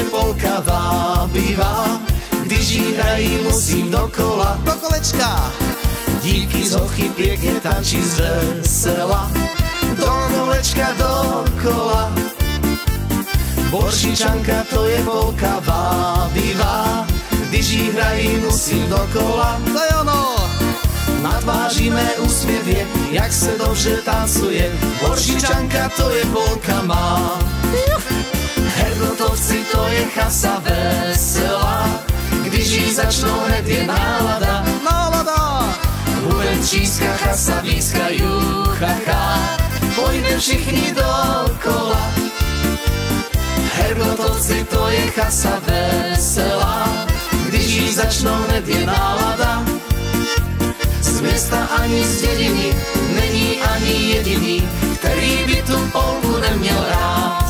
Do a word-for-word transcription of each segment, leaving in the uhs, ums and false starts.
polka vábivá, když jí hrají, musím dokola. Do kolečka. Dívky z hochypiek je tančí z vesela, do kolečka dokola. Boršičanka to je polka vábivá, když jí hrají, musím dokola. To je ono. Na tváři mé úsměv je, jak se dobře tancuje. Boršičanka to je polka má. Hergotovci to je chasa veselá, když jí začnou hned je nálada. Nálada. Hubenčíska chasa výskajú chachá, pojďme všichni dokola. Hergotovci to je chasa veselá, když jí začnou hned je nálada. Z města ani z dědiny není ani jediný, který by tu polku neměl rád.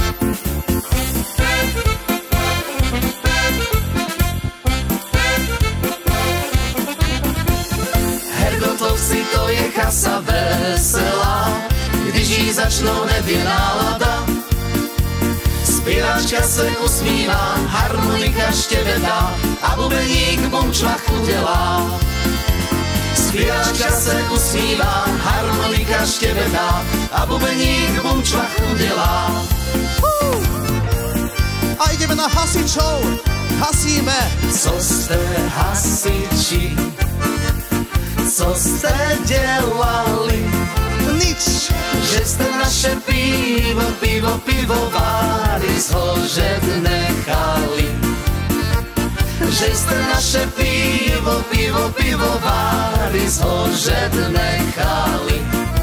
Hergotovci to je chasa veselá, když jí začnou hned je nálada. Zpěvačka se usmívá, harmonika štěbetá a bubeník bumčvach udělá. Zpěvačka se usmívá, harmonika štěbetá a bubeník bumčvach udělá. Uh. A ideme na hasičov. Hasíme. Co jste hasiči, co jste dělali? Nič. Že jste naše pivo, pivo, pivováry zhořet nechali. Že jste naše pivo, pivo, pivováry zhořet nechali.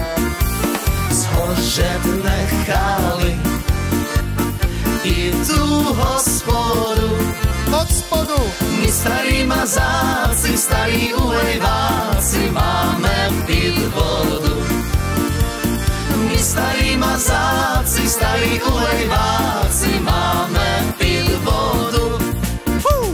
Zhořet nechali. I tu hospodu od spodu. my starí mazáci, starí ulejváci máme pít vodu. My starí mazáci, starí ulejváci máme pít vodu. Fú.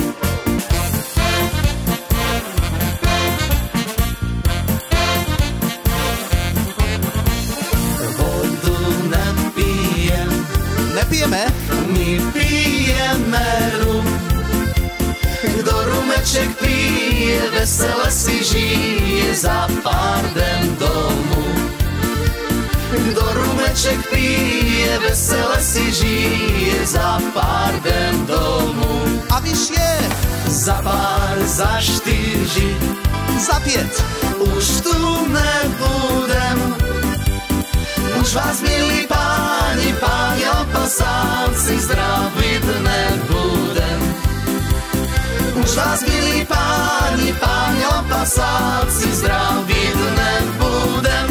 Vodu nepijem, Nepijeme. my pijeme rum. Kdo rumeček pije, vesele si žije za pár den domů. Kdo rumeček pije, vesele si žije za pár den domů. A víš je. Za pár, za čtyři, Za pět. už tu nebudem. Už vás, milí páni, páni opasánci, zdravit nebudem. Už vás, milí páni, páni opasánci, zdravit nebudem.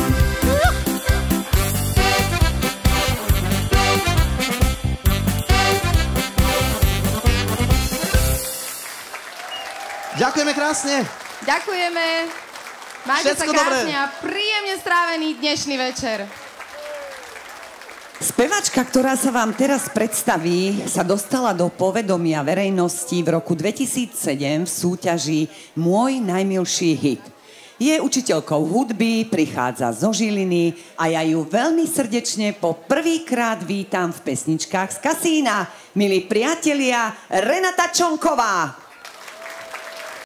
Ďakujeme krásne. Ďakujeme. Majte sa Všetko krásne dobré. a príjemne strávený dnešný večer. Spevačka, ktorá sa vám teraz predstaví, sa dostala do povedomia verejnosti v roku dvetisícsedem v súťaži Môj najmilší hit. Je učiteľkou hudby, prichádza zo Žiliny a ja ju veľmi srdečne po prvýkrát vítam v pesničkách z kasína. Milí priatelia, Renata Čonková.